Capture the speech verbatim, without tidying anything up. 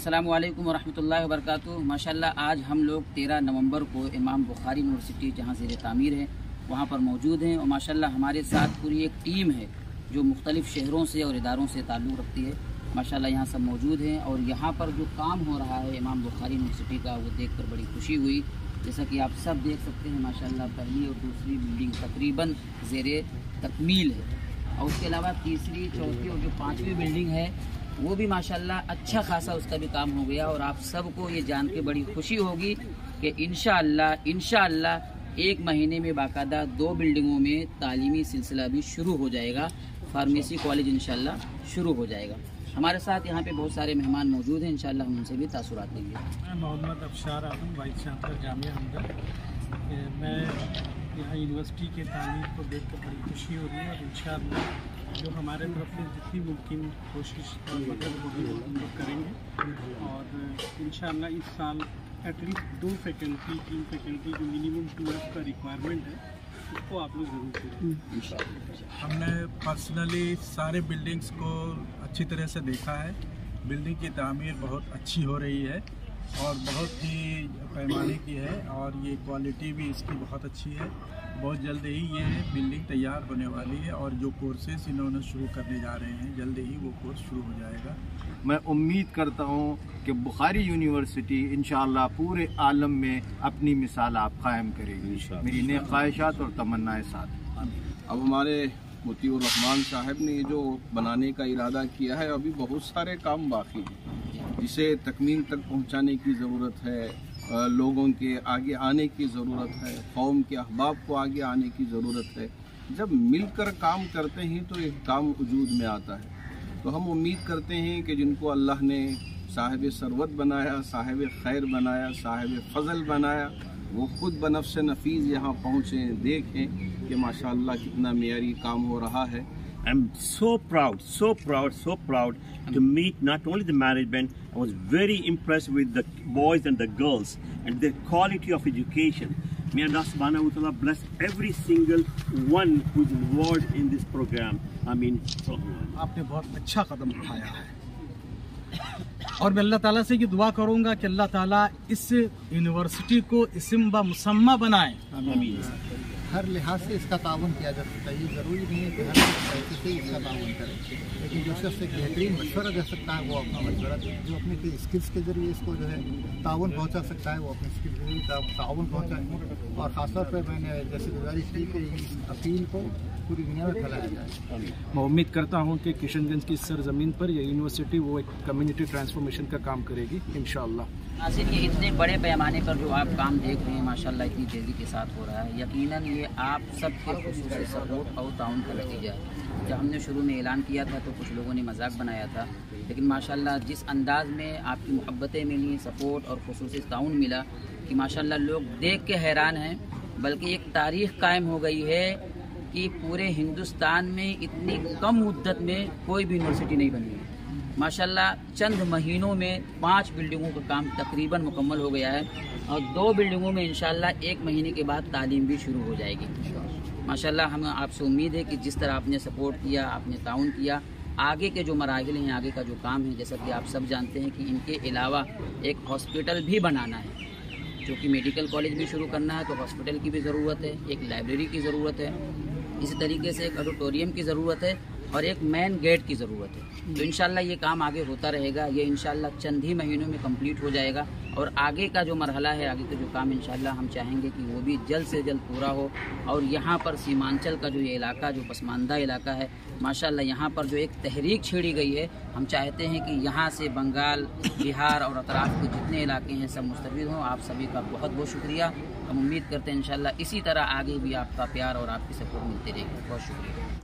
अस्सलामु अलैकुम वरहमतुल्लाहि वबरकातुहू। माशाल्लाह आज हम लोग तेरह नवंबर को इमाम बुखारी यूनिवर्सिटी जहाँ ज़ेर तामीर है वहाँ पर मौजूद हैं और माशाल्लाह हमारे साथ पूरी एक टीम है जो मुख्तलिफ़ शहरों से और इदारों से ताल्लुक़ रखती है। माशाल्लाह यहाँ सब मौजूद हैं और यहाँ पर जो काम हो रहा है इमाम बुखारी यूनिवर्सिटी का वो देख कर बड़ी खुशी हुई। जैसा कि आप सब देख सकते हैं माशाल्लाह पहली और दूसरी बिल्डिंग तकरीबन ज़ेर तकमील है और उसके अलावा तीसरी चौथी और जो पाँचवीं बिल्डिंग है वो भी माशाल्लाह अच्छा खासा उसका भी काम हो गया। और आप सबको ये जान के बड़ी खुशी होगी कि इंशाअल्लाह इंशाअल्लाह एक महीने में बाकायदा दो बिल्डिंगों में तालीमी सिलसिला भी शुरू हो जाएगा। फार्मेसी कॉलेज इंशाअल्लाह शुरू हो जाएगा। हमारे साथ यहाँ पे बहुत सारे मेहमान मौजूद हैं, इंशाअल्लाह हम उनसे भी तासुरात लेंगे। मैं मोहम्मद अफशार आलम, वाइस चांसलर जामिया हमदर्द। मैं यहाँ यूनिवर्सिटी के तालीम को देख कर बड़ी खुशी हो रही है और इंशाअल्लाह जो हमारे तरफ से जितनी मुमकिन कोशिश और मदद होगी वो हम लोग करेंगे। और इंशाअल्लाह इस साल एटलीस्ट दो फैकल्टी तीन फैकल्टी जो मिनिमम टू ईयर्स का रिक्वायरमेंट है उसको आप लोग ज़रूर करें। हमने पर्सनली सारे बिल्डिंग्स को अच्छी तरह से देखा है। बिल्डिंग की तामीर बहुत अच्छी हो रही है और बहुत ही पैमाने की है और ये क्वालिटी भी इसकी बहुत अच्छी है। बहुत जल्द ही ये बिल्डिंग तैयार होने वाली है और जो कोर्सेज इन्होंने शुरू करने जा रहे हैं जल्द ही वो कोर्स शुरू हो जाएगा। मैं उम्मीद करता हूँ कि बुखारी यूनिवर्सिटी इंशाअल्लाह पूरे आलम में अपनी मिसाल आप कायम करेगी। मेरी नेक ख्वाहिशात और तमन्नाएं साथ। अब हमारे मुतीउर रहमान साहब ने जो बनाने का इरादा किया है अभी बहुत सारे काम बाकी हैं जिसे तकमील तक पहुँचाने की ज़रूरत है। लोगों के आगे आने की ज़रूरत है, कौम के अहबाब को आगे आने की ज़रूरत है। जब मिलकर काम करते हैं तो एक काम वजूद में आता है। तो हम उम्मीद करते हैं कि जिनको अल्लाह ने साहिब सरवत बनाया, साहिब खैर बनाया, साहिब फ़ज़ल बनाया, वो ख़ुद बनफ्स नफीज़ यहाँ पहुँचें, देखें कि माशाअल्लाह कितना मेयारी काम हो रहा है। I'm so proud, so proud, so proud to meet not only the management. I was very impressed with the boys and the girls and their quality of education. May Allah subhanahu wa ta'ala bless every single one who is involved in this program. I mean, आपने बहुत अच्छा कदम उठाया है और मैं अल्लाह ताला से ये दुआ करूँगा कि अल्लाह ताला इस यूनिवर्सिटी को इस्म ब मुसम्मा बनाए। आमीन। हर लिहाज से इसका ताउन किया जा सकता है। ये ज़रूरी नहीं है कि हर तरीके से इसका ताउन करें, लेकिन जो शख्स एक बेहतरीन मशवरा दे सकता है वो अपना मशवरा दे। जो अपने स्किल्स के ज़रिए इसको जो है ताउन पहुंचा सकता है वो अपने स्किल्स के जरिए ताउन पहुंचाए। और ख़ासतौर पर मैंने जैसे गुजारिश की कि इस अपील को पूरी दुनिया में फैलाया जाए। मैं उम्मीद करता हूँ कि किशनगंज की सरजमीन पर ये यूनिवर्सिटी वो एक कम्युनिटी ट्रांसफॉर्मेशन का काम करेगी इंशाअल्लाह। नाज़रीन, ये इतने बड़े पैमाने पर जो आप काम देख रहे हैं माशाल्लाह इतनी तेज़ी के साथ हो रहा है, यकीनन ये आप सबके खुसूसी सपोर्ट और ताउन का नतीजा है। जब हमने शुरू में ऐलान किया था तो कुछ लोगों ने मजाक बनाया था, लेकिन माशाल्लाह जिस अंदाज़ में आपकी मोहब्बतें मिली, सपोर्ट और खुसूसी ताउन मिला कि माशाल्लाह लोग देख के हैरान हैं। बल्कि एक तारीख़ कायम हो गई है कि पूरे हिंदुस्तान में इतनी कम मुद्दत में कोई भी यूनिवर्सिटी नहीं बनी है। माशाल्लाह चंद महीनों में पांच बिल्डिंगों का काम तकरीबन मुकम्मल हो गया है और दो बिल्डिंगों में इंशाल्लाह एक महीने के बाद तालीम भी शुरू हो जाएगी। माशाल्लाह हम आपसे उम्मीद है कि जिस तरह आपने सपोर्ट किया, आपने ताउन किया, आगे के जो मराहिल हैं, आगे का जो काम है, जैसा कि आप सब जानते हैं कि इनके अलावा एक हॉस्पिटल भी बनाना है, जो कि मेडिकल कॉलेज भी शुरू करना है तो हॉस्पिटल की भी ज़रूरत है, एक लाइब्रेरी की ज़रूरत है, इसी तरीके से एक ऑडिटोरियम की ज़रूरत है और एक मेन गेट की ज़रूरत है। तो इंशाल्लाह ये काम आगे होता रहेगा। ये इंशाल्लाह चंद ही महीनों में कंप्लीट हो जाएगा और आगे का जो मरहला है, आगे का जो काम इंशाल्लाह हम चाहेंगे कि वो भी जल्द से जल्द पूरा हो। और यहाँ पर सीमांचल का जो ये इलाका, जो पसमानदा इलाका है, माशाल्लाह यहाँ पर जो एक तहरीक छेड़ी गई है, हम चाहते हैं कि यहाँ से बंगाल, बिहार और अतराफ के जितने इलाके हैं सब मुस्तफ़ीद हों। आप सभी का बहुत बहुत शुक्रिया। हम उम्मीद करते हैं इंशाल्लाह इसी तरह आगे भी आपका प्यार और आपकी सपोर्ट मिलती रहेगी। बहुत शुक्रिया।